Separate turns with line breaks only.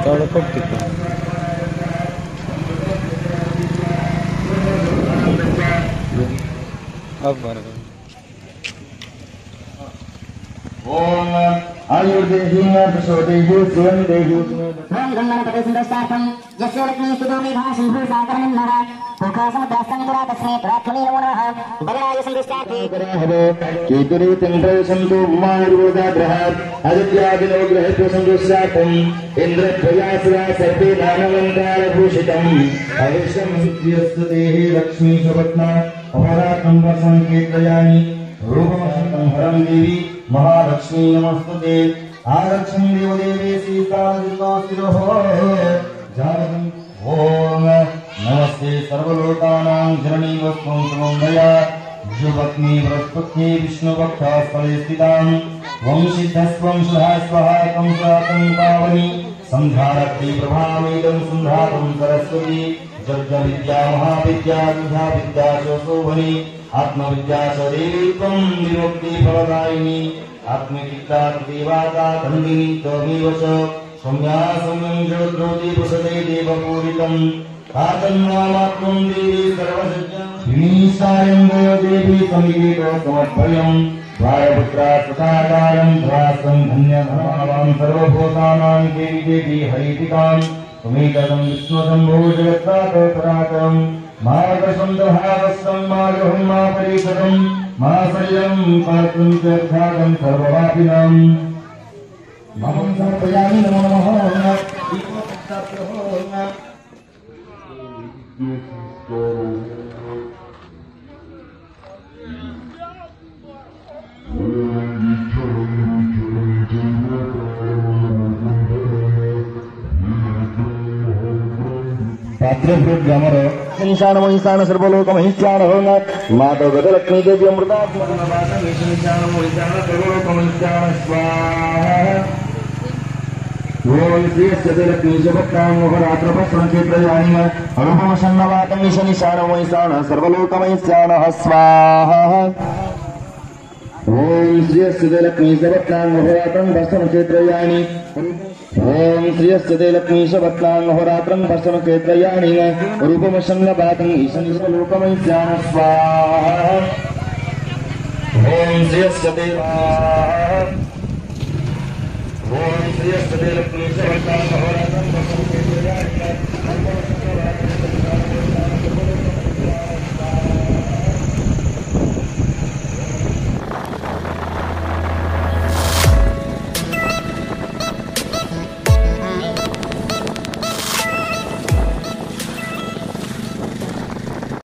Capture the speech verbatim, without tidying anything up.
Kalau kok gitu. Akbar.
Om Ayurdehinga Prasodehu Swandehu
Ram Gangana Padesundastartam Yasya Lakshmi Sudami Bhashan Bhusakaranam Naha Pukhasamadastam Kuratasme Prathamila Munaha Balaraya Sundastarti
Keturi Tindra Santu Mayurvoda Grahat Adityadino Grahetu Sundastartam Indra Prayasra Sarve Nanavantara Bhushitam Avisham Sutyastadehi Lakshmi Savatna Avaratam Vasanketayani Rupamasantam Haram Devi Mahalakshmi Namaste Araksham Devadevi Sita-Jitna-Stiroho Javatam Om Namaste Sarvalokanam Janani Vastam Samandaya Vishupatni Vraspatni Vishnu Bhakta Spalestitam Vamshidhasvam Shudhasvahatam Satam Pavani Sandharakti Prabhamidam Sandhatam Saraswati Jagya Vidya Mahavidya Vidya Vidya Shosovani Atmavidya Sadevam Vimukti Phaladayini Atmakita Devata Tandini Tamivasa Samya Samyam Jagadroti Prasade Deva Puritam Katannamatvam Devi Sarvasajjam Vinisayam Daya Devi Samgita Samatpayam Varaputra Sasadayam Dhrasam Dhanya Dharmavam Sarvabhutanam Devi Devi Haritikam Sumekadam Vishnusambo Jagatata Paratam Māgasandhavasam Māgaham Māparikadam Māsaryam Patum Chakthagam Sarvavapinam Mamam Sarvayami Namo Namaha Iko Sattvaha Patrabhrut Gamara Nishana Mohishana Sarvaloka Mahishana Hona Mata Gata Lakshmi Devi Amrutatma Navata Nishana Mohishana Sarvaloka Mahishana Swaha Om Sri Sade Lakshmi Savattam Varatra Pasanchetrayani Arupama Sannavatam Nishana Mohishana Sarvaloka Mahishana Swaha Om Sri Sade Lakshmi Savattam Varatra Pasanchetrayani Om Sri Sade Lakshmi Savattam Horatram Pasam Ketrayani Rupam Sannavatam Ishan Sarvalokamaysyana Swaha Om Sri Sade Om Sri Sade Lakshmi Savattam Horatram Pasam